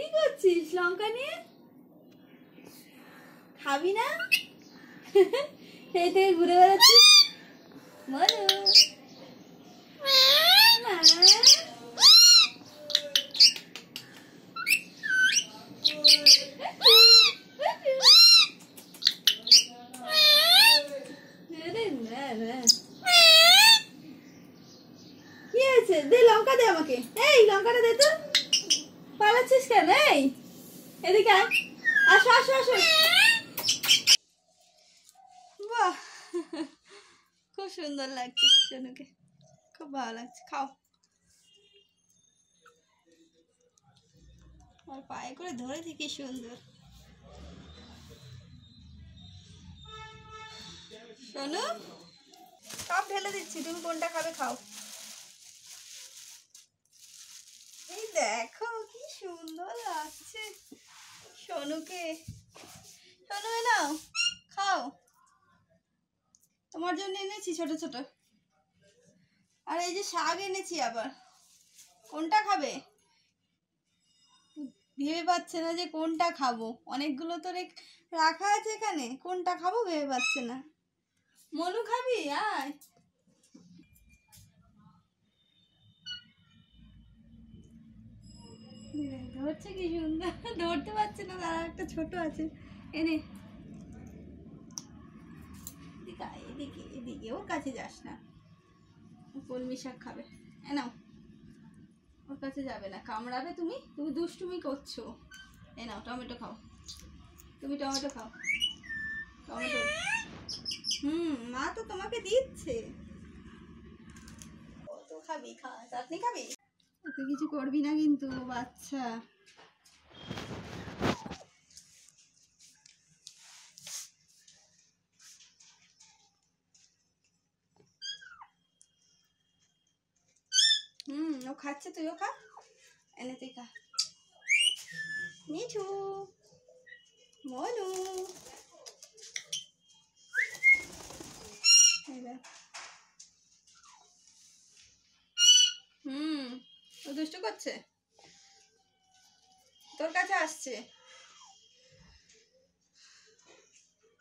কি করছিস লঙ্কা নিয়ে? খাবি না? সেই থেকে ঘুরে বেড়াচ্ছিস মনু। কি হয়েছে? দে লঙ্কা দে আমাকে। এই লঙ্কাটা দে তো। পালাচ্ছিস কেন? এই এদিকে আয়। আসো আসো আসো। বাহ, খুব সুন্দর লাগছে সোনুকে, খুব ভালো লাগছে। খাও। আর পায়ে করে ধরেছি কি সুন্দর। সোনু, সব ঢেলে দিচ্ছি, তুমি কোনটা খাবে খাও। এই দেখো কি সুন্দর লাগছে সোনুকে। সোনু নাও খাও, তোমার জন্য এনেছি ছোট ছোট। আর এই যে শাক এনেছি আবার, কোনটা খাবে? ভেবে পাচ্ছে না যে কোনটা খাবো, অনেকগুলো তো রাখা আছে এখানে, কোনটা খাবো ভেবে পাচ্ছে না। মনু খাবি? আয়। ধরছে কি সুন্দর, ধরতে পারছে না, তারা একটা ছোট আছে। এনে এদিকে এদিকে, ওর কাছে যাস না, কলমি শাক খাবে। নাও, ওর কাছে যাবে না, কামড়াবে। তুমি তুমি দুষ্টুমি করছো। এ নাও টমেটো খাও, তুমি টমেটো খাও। টমেটো, মা তো তোমাকে দিচ্ছে। কত খাবি? খা, চাটনি খাবি? ওকে কিছু করবি না কিন্তু, বাচ্চা। ও খাচ্ছে, তুইও খা। এনে তুই খা। মিঠু, মনু, ও দুষ্টু করছে, তোর কাছে আসছে।